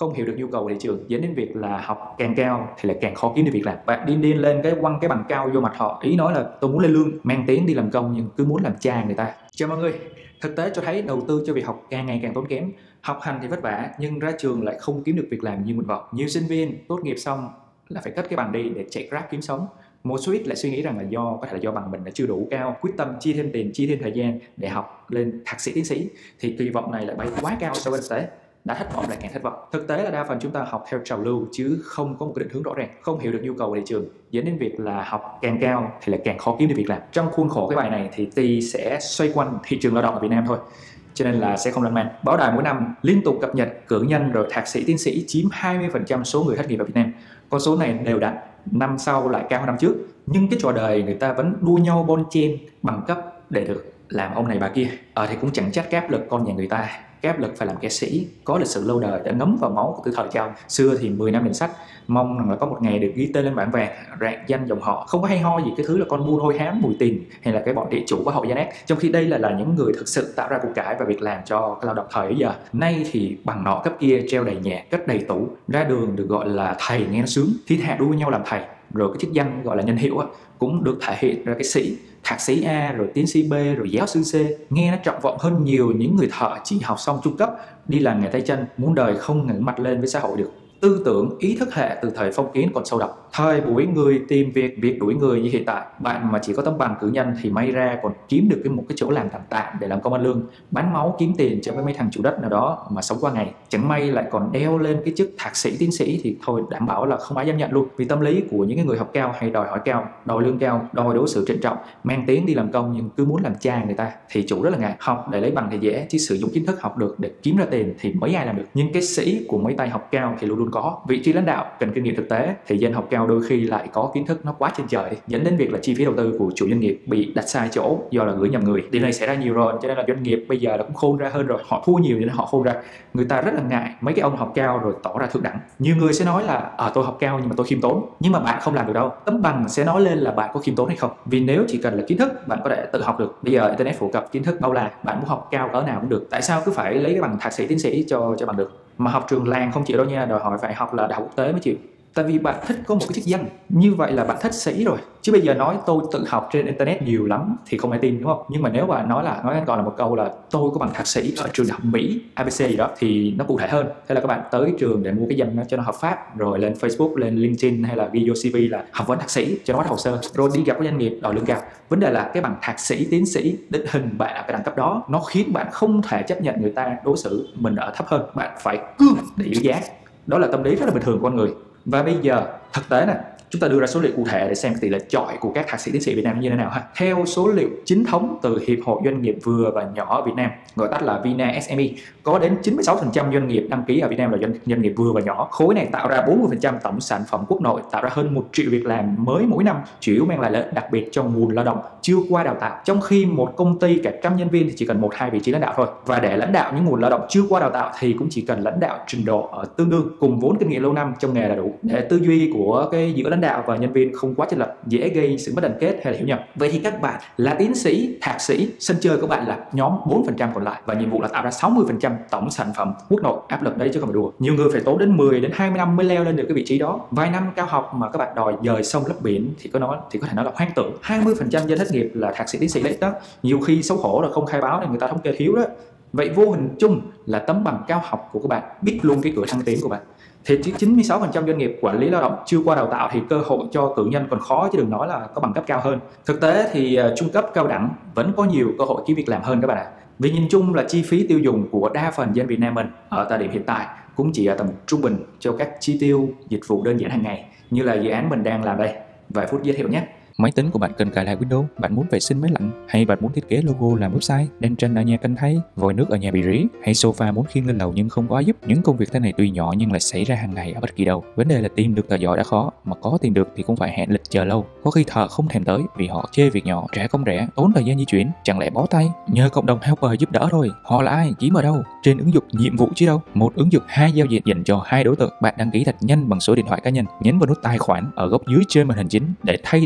không hiểu được nhu cầu của thị trường, dẫn đến việc là học càng cao thì lại càng khó kiếm được việc làm. Bạn điên lên cái quăng cái bằng cao vô mặt họ, ý nói là tôi muốn lên lương, mang tiếng đi làm công nhưng cứ muốn làm cha người ta. Chào mọi người. Thực tế cho thấy đầu tư cho việc học càng ngày càng tốn kém. Học hành thì vất vả nhưng ra trường lại không kiếm được việc làm như nguyện vọng. Nhiều sinh viên tốt nghiệp xong là phải cất cái bằng đi để chạy Grab kiếm sống. Một số ít lại suy nghĩ rằng là có thể là do bằng mình là chưa đủ cao, quyết tâm chi thêm tiền, chi thêm thời gian để học lên thạc sĩ, tiến sĩ, thì kỳ vọng này lại bay quá cao so với thực tế. Đã thất vọng lại càng thất vọng. Thực tế là đa phần chúng ta học theo trào lưu chứ không có một cái định hướng rõ ràng, không hiểu được nhu cầu của thị trường, dẫn đến việc là học càng cao thì lại càng khó kiếm được việc làm. Trong khuôn khổ cái bài này thì Ti sẽ xoay quanh thị trường lao động ở Việt Nam thôi, cho nên là sẽ không lan man. Báo đài mỗi năm liên tục cập nhật cử nhân rồi thạc sĩ, tiến sĩ chiếm 20% số người thất nghiệp ở Việt Nam. Con số này đều đặn, năm sau lại cao hơn năm trước, nhưng cái trò đời người ta vẫn đua nhau bon chen bằng cấp để được làm ông này bà kia. Thì cũng chẳng trách cái áp lực con nhà người ta, cái áp lực phải làm ca sĩ có lịch sử lâu đời đã ngấm vào máu của từ thời Châu. Xưa thì 10 năm đèn sách, mong rằng là có một ngày được ghi tên lên bảng vàng, rạng danh dòng họ. Không có hay ho gì cái thứ là con buôn hôi hám mùi tiền hay là cái bọn địa chủ và hậu gia nát. Trong khi đây là những người thực sự tạo ra cuộc cải và việc làm cho cái lao động thời ấy giờ. Nay thì bằng nọ cấp kia treo đầy nhà, cất đầy tủ, ra đường được gọi là thầy nghe nó sướng, thiên hạ đua nhau làm thầy. Rồi cái chức danh gọi là nhân hiệu cũng được thể hiện ra cái sĩ, thạc sĩ A, rồi tiến sĩ B, rồi giáo sư C. Nghe nó trọng vọng hơn nhiều những người thợ chỉ học xong trung cấp, đi làm nghề tay chân, muốn đời không ngẩng mặt lên với xã hội được. Tư tưởng, ý thức hệ từ thời phong kiến còn sâu đậm. Thời buổi người tìm việc, việc đuổi người như hiện tại, bạn mà chỉ có tấm bằng cử nhân thì may ra còn kiếm được một cái chỗ làm tạm tạm để làm công ăn lương, bán máu kiếm tiền cho mấy thằng chủ đất nào đó mà sống qua ngày. Chẳng may lại còn đeo lên cái chức thạc sĩ, tiến sĩ thì thôi đảm bảo là không ai dám nhận luôn. Vì tâm lý của những người học cao hay đòi hỏi cao, đòi lương cao, đòi đối xử trịnh trọng, mang tiếng đi làm công nhưng cứ muốn làm cha người ta thì chủ rất là ngại. Học để lấy bằng thì dễ, chứ sử dụng kiến thức học được để kiếm ra tiền thì mấy ai làm được. Nhưng cái sĩ của mấy tay học cao thì luôn luôn có. Vị trí lãnh đạo cần kinh nghiệm thực tế thì dân học cao đôi khi lại có kiến thức nó quá trên trời, dẫn đến việc là chi phí đầu tư của chủ doanh nghiệp bị đặt sai chỗ do là gửi nhầm người. Điều này xảy ra nhiều rồi, cho nên là doanh nghiệp bây giờ là cũng khôn ra hơn rồi, họ thua nhiều nên họ khôn ra. Người ta rất là ngại mấy cái ông học cao rồi tỏ ra thượng đẳng. Nhiều người sẽ nói là tôi học cao nhưng mà tôi khiêm tốn, nhưng mà bạn không làm được đâu. Tấm bằng sẽ nói lên là bạn có khiêm tốn hay không. Vì nếu chỉ cần là kiến thức bạn có thể tự học được. Bây giờ internet phổ cập kiến thức bao la, bạn muốn học cao cỡ nào cũng được. Tại sao cứ phải lấy cái bằng thạc sĩ, tiến sĩ cho bằng được? Mà học trường làng không chịu đâu nha, đòi hỏi phải học là đại học quốc tế mới chịu. Tại vì bạn thích có một cái chức danh, như vậy là bạn thích sĩ rồi. Chứ bây giờ nói tôi tự học trên internet nhiều lắm thì không ai tin, đúng không? Nhưng mà nếu bạn nói còn là một câu là tôi có bằng thạc sĩ ở trường đại học Mỹ ABC gì đó thì nó cụ thể hơn. Thế là các bạn tới trường để mua cái danh cho nó hợp pháp, rồi lên Facebook, lên LinkedIn hay là ghi vô CV là học vấn thạc sĩ cho nó bắt hồ sơ, rồi đi gặp cái doanh nghiệp đòi lương cao. Vấn đề là cái bằng thạc sĩ, tiến sĩ định hình bạn ở cái đẳng cấp đó, nó khiến bạn không thể chấp nhận người ta đối xử mình ở thấp hơn. Bạn phải cương để giữ giá. Đó là tâm lý rất là bình thường của con người. Và bây giờ thực tế này, chúng ta đưa ra số liệu cụ thể để xem tỷ lệ chọi của các thạc sĩ, tiến sĩ Việt Nam như thế nào ha. Theo số liệu chính thống từ Hiệp hội Doanh nghiệp vừa và nhỏ ở Việt Nam, gọi tắt là Vina SME, có đến 96% doanh nghiệp đăng ký ở Việt Nam là doanh nghiệp vừa và nhỏ. Khối này tạo ra 40% tổng sản phẩm quốc nội, tạo ra hơn 1 triệu việc làm mới mỗi năm, chủ yếu mang lại lợi đặc biệt cho nguồn lao động chưa qua đào tạo. Trong khi một công ty cả trăm nhân viên thì chỉ cần 1-2 vị trí lãnh đạo thôi. Và để lãnh đạo những nguồn lao động chưa qua đào tạo thì cũng chỉ cần lãnh đạo trình độ ở tương đương cùng vốn kinh nghiệm lâu năm trong nghề là đủ. Để tư duy của cái giữa lãnh đạo và nhân viên không quá chênh lệch, dễ gây sự mất đoàn kết hay là hiểu nhầm. Vậy thì các bạn là tiến sĩ, thạc sĩ, sân chơi của bạn là nhóm 4% còn lại và nhiệm vụ là tạo ra 60% tổng sản phẩm quốc nội. Áp lực đấy chứ không phải đùa. Nhiều người phải tốn đến 10 đến 20 năm mới leo lên được cái vị trí đó. Vài năm cao học mà các bạn đòi dời sông lấp biển thì có thể nói là hoang tưởng. 20% dân thất nghiệp là thạc sĩ, tiến sĩ đấy đó. Nhiều khi xấu hổ là không khai báo nên người ta thống kê thiếu đó. Vậy vô hình chung là tấm bằng cao học của các bạn biết luôn cái cửa thăng tiến của bạn. Thì 96% doanh nghiệp quản lý lao động chưa qua đào tạo thì cơ hội cho cử nhân còn khó, chứ đừng nói là có bằng cấp cao hơn. Thực tế thì trung cấp, cao đẳng vẫn có nhiều cơ hội kiếm việc làm hơn các bạn ạ. Vì nhìn chung là chi phí tiêu dùng của đa phần dân Việt Nam mình ở thời điểm hiện tại cũng chỉ ở tầm trung bình cho các chi tiêu dịch vụ đơn giản hàng ngày như là dự án mình đang làm đây. Vài phút giới thiệu nhé. Máy tính của bạn cần cài lại Windows, bạn muốn vệ sinh máy lạnh, hay bạn muốn thiết kế logo làm website, đèn tranh ở nhà cần thay, vòi nước ở nhà bị rỉ, hay sofa muốn khiêng lên lầu nhưng không có ai giúp. Những công việc thế này tuy nhỏ nhưng lại xảy ra hàng ngày ở bất kỳ đâu. Vấn đề là tìm được thợ giỏi đã khó, mà có tìm được thì cũng phải hẹn lịch chờ lâu. Có khi thợ không thèm tới vì họ chê việc nhỏ, trả công rẻ, tốn thời gian di chuyển, chẳng lẽ bó tay nhờ cộng đồng helper giúp đỡ thôi. Họ là ai, kiếm ở đâu? Trên ứng dụng nhiệm vụ chứ đâu. Một ứng dụng 2 giao diện dành cho 2 đối tượng. Bạn đăng ký thật nhanh bằng số điện thoại cá nhân, nhấn vào nút tài khoản ở góc dưới trên màn hình chính để thay đổi giao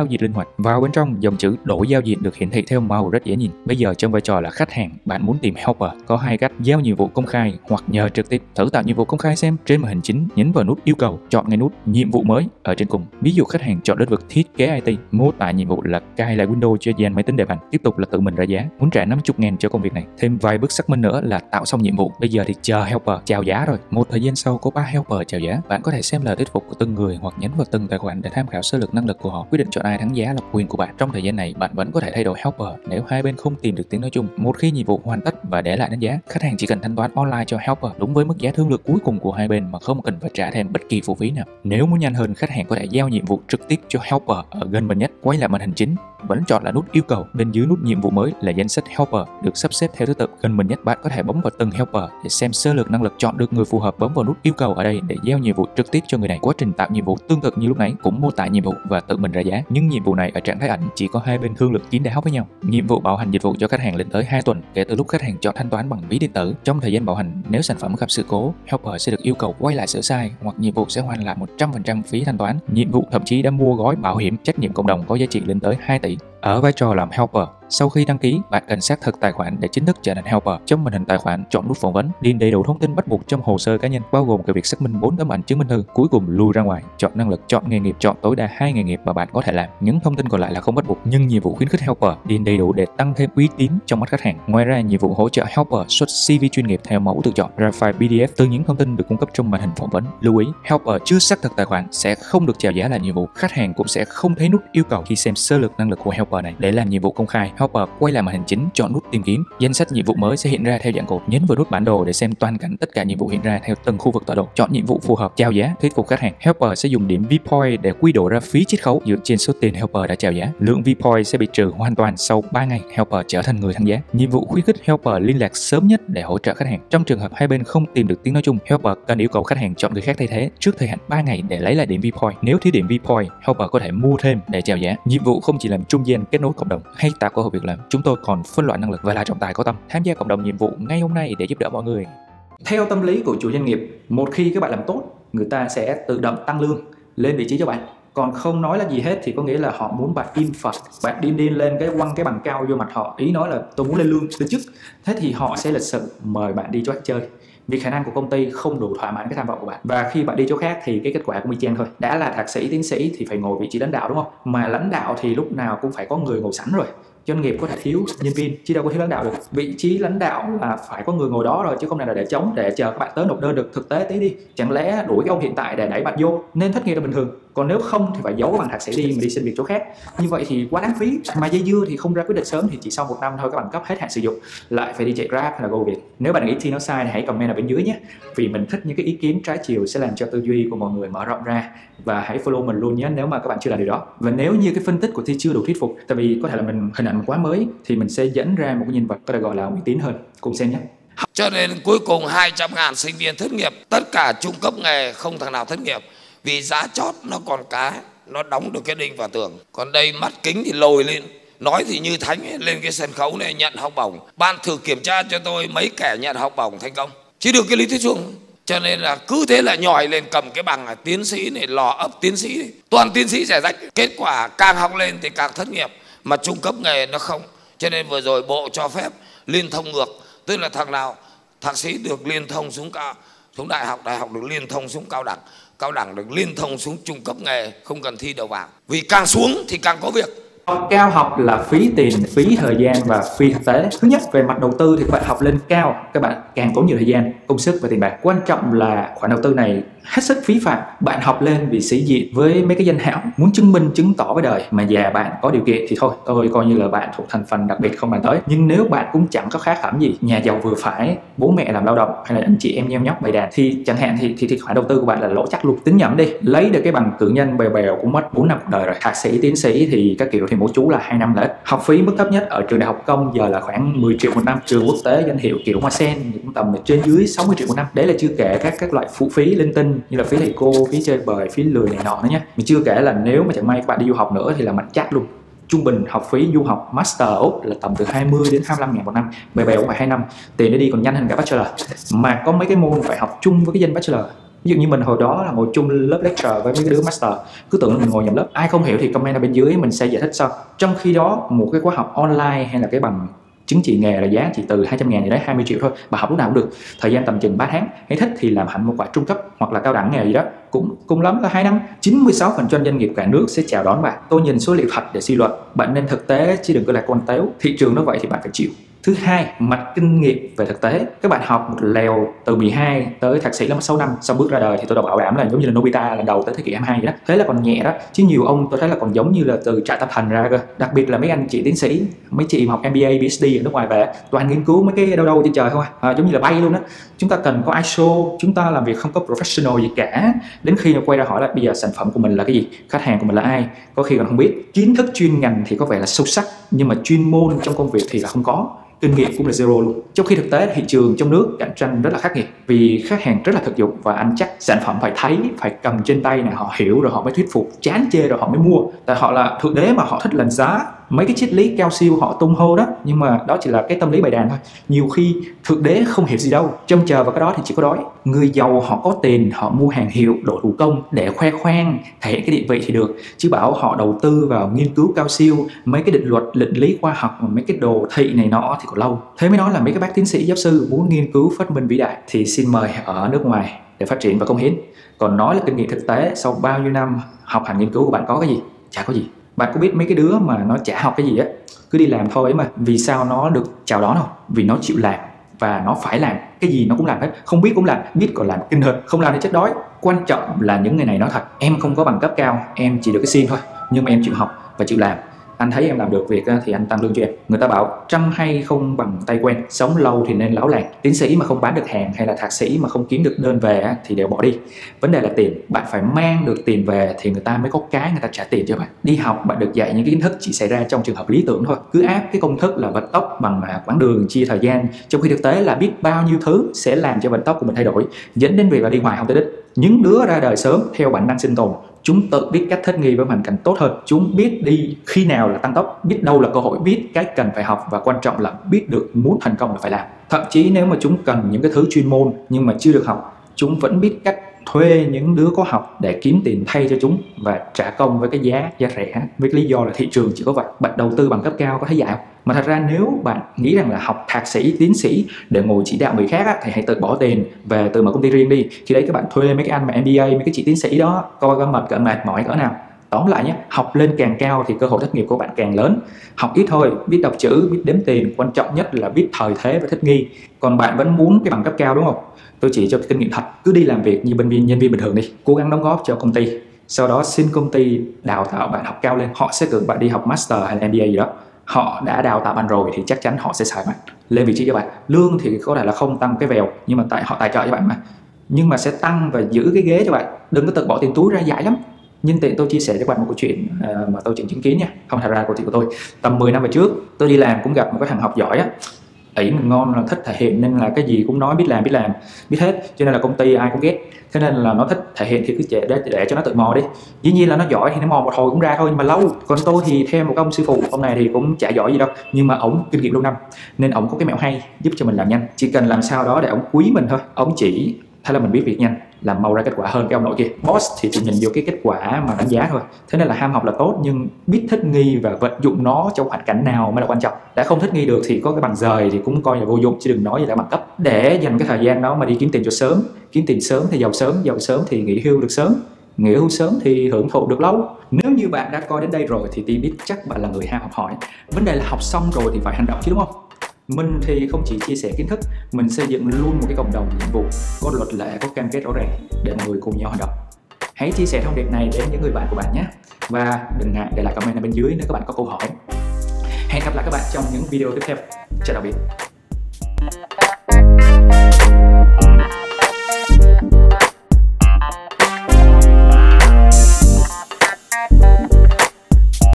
dịch linh hoạt. Vào bên trong, dòng chữ đổi giao diện được hiển thị theo màu rất dễ nhìn. Bây giờ trong vai trò là khách hàng, bạn muốn tìm helper, có hai cách: giao nhiệm vụ công khai hoặc nhờ trực tiếp. Thử tạo nhiệm vụ công khai xem. Trên màn hình chính, nhấn vào nút yêu cầu, chọn ngay nút nhiệm vụ mới ở trên cùng. Ví dụ khách hàng chọn lĩnh vực thiết kế IT, mô tả nhiệm vụ là cài lại Windows cho dàn máy tính để bàn. Tiếp tục là tự mình ra giá, muốn trả 50.000 cho công việc này. Thêm vài bước xác minh nữa là tạo xong nhiệm vụ. Bây giờ thì chờ helper chào giá rồi. Một thời gian sau có 3 helper chào giá. Bạn có thể xem lời thuyết phục của từng người hoặc nhấn vào từng tài khoản để tham khảo sơ lược năng lực của họ. Quyết định chọn ai thắng giá là quyền của bạn. Trong thời gian này, bạn vẫn có thể thay đổi helper nếu hai bên không tìm được tiếng nói chung. Một khi nhiệm vụ hoàn tất và để lại đánh giá, khách hàng chỉ cần thanh toán online cho helper đúng với mức giá thương lượng cuối cùng của hai bên mà không cần phải trả thêm bất kỳ phụ phí nào. Nếu muốn nhanh hơn, khách hàng có thể giao nhiệm vụ trực tiếp cho helper ở gần mình nhất. Quay lại màn hình chính, vẫn chọn là nút yêu cầu. Bên dưới nút nhiệm vụ mới là danh sách helper được sắp xếp theo thứ tự gần mình nhất. Bạn có thể bấm vào từng helper để xem sơ lược năng lực, chọn được người phù hợp, bấm vào nút yêu cầu ở đây để giao nhiệm vụ trực tiếp cho người này. Quá trình tạo nhiệm vụ tương tự như lúc nãy, cũng mô tả nhiệm vụ và tự mình ra giá, nhưng nhiệm vụ này ở trạng thái ẩn, chỉ có hai bên thương lượng kín đáo với nhau. Nhiệm vụ bảo hành dịch vụ cho khách hàng lên tới 2 tuần kể từ lúc khách hàng chọn thanh toán bằng ví điện tử. Trong thời gian bảo hành, nếu sản phẩm gặp sự cố, helper sẽ được yêu cầu quay lại sửa sai hoặc nhiệm vụ sẽ hoàn lại 100% phí thanh toán. Nhiệm vụ thậm chí đã mua gói bảo hiểm trách nhiệm cộng đồng có giá trị lên tới 2 tỷ. Ở vai trò làm helper, sau khi đăng ký, bạn cần xác thực tài khoản để chính thức trở thành helper. Trong màn hình tài khoản, chọn nút phỏng vấn, điền đầy đủ thông tin bắt buộc trong hồ sơ cá nhân, bao gồm cả việc xác minh 4 tấm ảnh chứng minh thư. Cuối cùng lùi ra ngoài, chọn năng lực, chọn nghề nghiệp, chọn tối đa 2 nghề nghiệp mà bạn có thể làm. Những thông tin còn lại là không bắt buộc, nhưng nhiệm vụ khuyến khích helper điền đầy đủ để tăng thêm uy tín trong mắt khách hàng. Ngoài ra, nhiệm vụ hỗ trợ helper xuất CV chuyên nghiệp theo mẫu tự chọn, ra file PDF từ những thông tin được cung cấp trong màn hình phỏng vấn. Lưu ý, helper chưa xác thực tài khoản sẽ không được chào giá là nhiệm vụ. Khách hàng cũng sẽ không thấy nút yêu cầu khi xem sơ lược năng lực của helper này. Để làm nhiệm vụ công khai, helper quay lại màn hình chính, chọn nút tìm kiếm. Danh sách nhiệm vụ mới sẽ hiện ra theo dạng cột. Nhấn vào nút bản đồ để xem toàn cảnh tất cả nhiệm vụ hiện ra theo từng khu vực tọa độ. Chọn nhiệm vụ phù hợp, chào giá, thuyết phục khách hàng. Helper sẽ dùng điểm V-point để quy đổi ra phí chiết khấu dựa trên số tiền helper đã chào giá. Lượng V-point sẽ bị trừ hoàn toàn sau 3 ngày helper trở thành người thắng giá. Nhiệm vụ khuyến khích helper liên lạc sớm nhất để hỗ trợ khách hàng. Trong trường hợp hai bên không tìm được tiếng nói chung, helper cần yêu cầu khách hàng chọn người khác thay thế trước thời hạn 3 ngày để lấy lại điểm V-point. Nếu thiếu điểm V-point, helper có thể mua thêm để chào giá. Nhiệm vụ không chỉ làm trung gian kết nối cộng đồng hay tạo cơ hội việc làm, chúng tôi còn phân loại năng lực và là trọng tài có tâm tham gia cộng đồng nhiệm vụ ngay hôm nay để giúp đỡ mọi người. Theo tâm lý của chủ doanh nghiệp, một khi các bạn làm tốt, người ta sẽ tự động tăng lương lên vị trí cho bạn. Còn không nói là gì hết thì có nghĩa là họ muốn bạn im phật, bạn điên lên cái quăng cái bằng cao vô mặt họ, ý nói là tôi muốn lên lương lên chức. Thế thì họ sẽ lịch sự mời bạn đi chỗ khác chơi, vì khả năng của công ty không đủ thỏa mãn cái tham vọng của bạn. Và khi bạn đi chỗ khác thì cái kết quả cũng y chang thôi. Đã là thạc sĩ, tiến sĩ thì phải ngồi vị trí lãnh đạo đúng không? Mà lãnh đạo thì lúc nào cũng phải có người ngồi sẵn rồi. Doanh nghiệp có thể thiếu nhân viên chứ đâu có thiếu lãnh đạo được. Vị trí lãnh đạo là phải có người ngồi đó rồi, chứ không nào là để trống để chờ các bạn tới nộp đơn được. Thực tế tí đi, chẳng lẽ đuổi cái ông hiện tại để đẩy bạn vô nên thất nghiệp là bình thường. Còn nếu không thì phải giấu cái bằng thạc sĩ đi mà đi xin việc chỗ khác. Như vậy thì quá đáng phí. Mà dây dưa thì không ra quyết định sớm thì chỉ sau 1 năm thôi các bạn cấp hết hạn sử dụng, lại phải đi chạy Grab hay là GoViet. Nếu bạn nghĩ thì nó sai thì hãy comment ở bên dưới nhé, vì mình thích những cái ý kiến trái chiều sẽ làm cho tư duy của mọi người mở rộng ra. Và hãy follow mình luôn nhé nếu mà các bạn chưa làm điều đó. Và nếu như cái phân tích của Thi chưa đủ thuyết phục, tại vì có thể là mình hình ảnh quá mới, thì mình sẽ dẫn ra một cái nhân vật có thể gọi là uy tín hơn. Cùng xem nhé. Cho nên cuối cùng 200.000 sinh viên thất nghiệp, tất cả trung cấp nghề không thằng nào thất nghiệp, vì giá chót nó còn cái, nó đóng được cái đinh vào tường. Còn đây mắt kính thì lồi lên, nói thì như thánh ấy, lên cái sân khấu này nhận học bổng. Ban thử kiểm tra cho tôi mấy kẻ nhận học bổng thành công, chỉ được cái lý thuyết suông. Cho nên là cứ thế là nhòi lên cầm cái bằng là tiến sĩ này, lò ấp tiến sĩ này. Toàn tiến sĩ rẻ rách. Kết quả càng học lên thì càng thất nghiệp, mà trung cấp nghề nó không. Cho nên vừa rồi bộ cho phép liên thông ngược, tức là thằng nào thạc sĩ được liên thông xuống đại học được liên thông xuống cao đẳng được liên thông xuống trung cấp nghề, không cần thi đầu vào. Vì càng xuống thì càng có việc. Cao học là phí tiền, phí thời gian và phí thực tế. Thứ nhất, về mặt đầu tư thì các bạn học lên cao, các bạn càng tốn nhiều thời gian, công sức và tiền bạc. Quan trọng là khoản đầu tư này hết sức phí phạm. Bạn học lên vì sĩ diện với mấy cái danh hảo, muốn chứng minh chứng tỏ với đời, mà già bạn có điều kiện thì thôi, tôi coi như là bạn thuộc thành phần đặc biệt không bàn tới. Nhưng nếu bạn cũng chẳng có khác hẳn gì, nhà giàu vừa phải, bố mẹ làm lao động hay là anh chị em nheo nhóc bày đàn, thì chẳng hạn thì khoản đầu tư của bạn là lỗ chắc luôn. Tính nhẩm đi, lấy được cái bằng cử nhân bèo bèo cũng mất 4 năm cuộc đời rồi. Thạc sĩ, tiến sĩ thì các kiểu thì mỗi chú là 2 năm là hết. Học phí mức thấp nhất ở trường đại học công giờ là khoảng 10 triệu một năm. Trường quốc tế danh hiệu kiểu Hoa Sen thì cũng tầm trên dưới 60 triệu một năm. Đấy là chưa kể các loại phụ phí linh tinh như là phí thầy cô, phí chơi bời, phí lười này nọ nữa nhé. Mình chưa kể là nếu mà chẳng may các bạn đi du học nữa thì là mạnh chắc luôn. Trung bình học phí du học Master Úc là tầm từ 20 đến 25 ngàn một năm, bèo bèo cũng phải 2 năm. Tiền để đi còn nhanh hơn cả Bachelor. Mà có mấy cái môn phải học chung với cái danh Bachelor Ví dụ như mình hồi đó là ngồi chung lớp lecture với mấy cái đứa master, cứ tưởng là mình ngồi nhầm lớp. Ai không hiểu thì comment ở bên dưới mình sẽ giải thích sau. Trong khi đó một cái khóa học online hay là cái bằng chứng chỉ nghề là giá chỉ từ 200.000 đến 20 triệu thôi, bà học lúc nào cũng được, thời gian tầm chừng 3 tháng, hay thích thì làm hẳn một khóa trung cấp hoặc là cao đẳng nghề gì đó, cũng cùng lắm là 2 năm. 96% doanh nghiệp cả nước sẽ chào đón bạn. Tôi nhìn số liệu thật để suy luận, bạn nên thực tế chứ đừng có là con tếu. Thị trường nó vậy thì bạn phải chịu. Thứ hai, mặt kinh nghiệm về thực tế. Các bạn học một lèo từ 12 tới thạc sĩ là mất 6 năm, xong bước ra đời thì tôi đã bảo đảm là giống như là Nobita lần đầu tới thế kỷ 22 vậy đó. Thế là còn nhẹ đó, chứ nhiều ông tôi thấy là còn giống như là từ trại tâm thần ra cơ. Đặc biệt là mấy anh chị tiến sĩ, mấy chị học MBA, PhD ở nước ngoài về, toàn nghiên cứu mấy cái đâu trên trời không giống như là bay luôn đó. Chúng ta cần có ISO, chúng ta làm việc không có professional gì cả. Đến khi nó quay ra hỏi là bây giờ sản phẩm của mình là cái gì, khách hàng của mình là ai, có khi còn không biết. Kiến thức chuyên ngành thì có vẻ là sâu sắc, nhưng mà chuyên môn trong công việc thì là không có. Kinh nghiệm cũng là zero luôn. Trong khi thực tế thị trường trong nước cạnh tranh rất là khắc nghiệt, vì khách hàng rất là thực dụng và ăn chắc sản phẩm phải thấy, phải cầm trên tay này, họ hiểu rồi họ mới thuyết phục, chán chê rồi họ mới mua. Tại họ là thượng đế mà, họ thích lần giá. Mấy cái triết lý cao siêu họ tung hô đó, nhưng mà đó chỉ là cái tâm lý bày đàn thôi. Nhiều khi thượng đế không hiểu gì đâu, trông chờ vào cái đó thì chỉ có đói. Người giàu họ có tiền, họ mua hàng hiệu, đồ thủ công để khoe khoang, thể hiện cái địa vị thì được, chứ bảo họ đầu tư vào nghiên cứu cao siêu, mấy cái định luật, định lý khoa học, mấy cái đồ thị này nọ thì còn lâu. Thế mới nói là mấy cái bác tiến sĩ giáo sư muốn nghiên cứu phát minh vĩ đại thì xin mời ở nước ngoài để phát triển và cống hiến. Còn nói là kinh nghiệm thực tế sau bao nhiêu năm học hành nghiên cứu của bạn có cái gì? Chả có gì. Bạn có biết mấy cái đứa mà nó chả học cái gì á, cứ đi làm thôi ấy mà, vì sao nó được chào đón không? Vì nó chịu làm và nó phải làm, cái gì nó cũng làm hết, không biết cũng làm, biết còn làm kinh hơn, không làm thì chết đói. Quan trọng là những người này nói thật, em không có bằng cấp cao, em chỉ được cái xin thôi, nhưng mà em chịu học và chịu làm. Anh thấy em làm được việc thì anh tăng lương cho em. Người ta bảo trăm hay không bằng tay quen, sống lâu thì nên lão làng. Tiến sĩ mà không bán được hàng hay là thạc sĩ mà không kiếm được đơn về thì đều bỏ đi. Vấn đề là tiền, bạn phải mang được tiền về thì người ta mới có cái người ta trả tiền cho bạn. Đi học bạn được dạy những cái kiến thức chỉ xảy ra trong trường hợp lý tưởng thôi, cứ áp cái công thức là vận tốc bằng quãng đường chia thời gian, trong khi thực tế là biết bao nhiêu thứ sẽ làm cho vận tốc của mình thay đổi, dẫn đến việc là đi hoài không tới đích. Những đứa ra đời sớm theo bản năng sinh tồn, chúng tự biết cách thích nghi với hoàn cảnh tốt hơn, chúng biết đi khi nào là tăng tốc, biết đâu là cơ hội, biết cái cần phải học, và quan trọng là biết được muốn thành công là phải làm. Thậm chí nếu mà chúng cần những cái thứ chuyên môn nhưng mà chưa được học, chúng vẫn biết cách thuê những đứa có học để kiếm tiền thay cho chúng và trả công với cái giá rẻ, với cái lý do là thị trường chỉ có vậy. Bạn đầu tư bằng cấp cao có thấy dạy không? Mà thật ra nếu bạn nghĩ rằng là học thạc sĩ, tiến sĩ để ngồi chỉ đạo người khác á, thì hãy tự bỏ tiền về tự mở công ty riêng đi. Khi đấy các bạn thuê mấy cái anh mà MBA, mấy cái chị tiến sĩ đó, coi có mệt mỏi cỡ nào. Tóm lại nhé, học lên càng cao thì cơ hội thất nghiệp của bạn càng lớn. Học ít thôi, biết đọc chữ, biết đếm tiền, quan trọng nhất là biết thời thế và thích nghi. Còn bạn vẫn muốn cái bằng cấp cao đúng không? Tôi chỉ cho cái kinh nghiệm thật, cứ đi làm việc như nhân viên bình thường đi, cố gắng đóng góp cho công ty. Sau đó xin công ty đào tạo bạn học cao lên, họ sẽ cử bạn đi học master hay là MBA gì đó. Họ đã đào tạo bạn rồi thì chắc chắn họ sẽ xài bạn lên vị trí cho bạn. Lương thì có thể là không tăng cái vèo, nhưng mà tại họ tài trợ cho bạn mà, nhưng mà sẽ tăng và giữ cái ghế cho bạn. Đừng có tự bỏ tiền túi ra, dại lắm. Nhưng tiện tôi chia sẻ cho bạn một câu chuyện mà tôi chứng kiến nha, không thật ra câu chuyện của tôi. Tầm 10 năm về trước, tôi đi làm cũng gặp một cái thằng học giỏi á, ấy mình ngon, là thích thể hiện nên là cái gì cũng nói biết làm biết hết, cho nên là công ty ai cũng ghét. Thế nên là nó thích thể hiện thì cứ để cho nó tự mò đi. Dĩ nhiên là nó giỏi thì nó mò một hồi cũng ra thôi, nhưng mà lâu. Còn tôi thì theo một ông sư phụ, ông này thì cũng chả giỏi gì đâu, nhưng mà ổng kinh nghiệm lâu năm nên ổng có cái mẹo hay giúp cho mình làm nhanh. Chỉ cần làm sao đó để ổng quý mình thôi, ổng chỉ thế là mình biết việc nhanh, làm mau ra kết quả hơn cái ông nội kia. Boss thì chỉ nhìn vô cái kết quả mà đánh giá thôi. Thế nên là ham học là tốt, nhưng biết thích nghi và vận dụng nó trong hoàn cảnh nào mới là quan trọng. Đã không thích nghi được thì có cái bằng rời thì cũng coi là vô dụng, chứ đừng nói gì là bằng cấp. Để dành cái thời gian đó mà đi kiếm tiền cho sớm. Kiếm tiền sớm thì giàu sớm thì nghỉ hưu được sớm, nghỉ hưu sớm thì hưởng thụ được lâu. Nếu như bạn đã coi đến đây rồi thì tin biết chắc bạn là người ham học hỏi. Vấn đề là học xong rồi thì phải hành động chứ đúng không? Mình thì không chỉ chia sẻ kiến thức, mình xây dựng luôn một cái cộng đồng nhiệm vụ, có luật lệ, có cam kết rõ ràng để mọi người cùng nhau hoạt động. Hãy chia sẻ thông điệp này đến những người bạn của bạn nhé. Và đừng ngại để lại comment ở bên dưới nếu các bạn có câu hỏi. Hẹn gặp lại các bạn trong những video tiếp theo. Chào tạm biệt.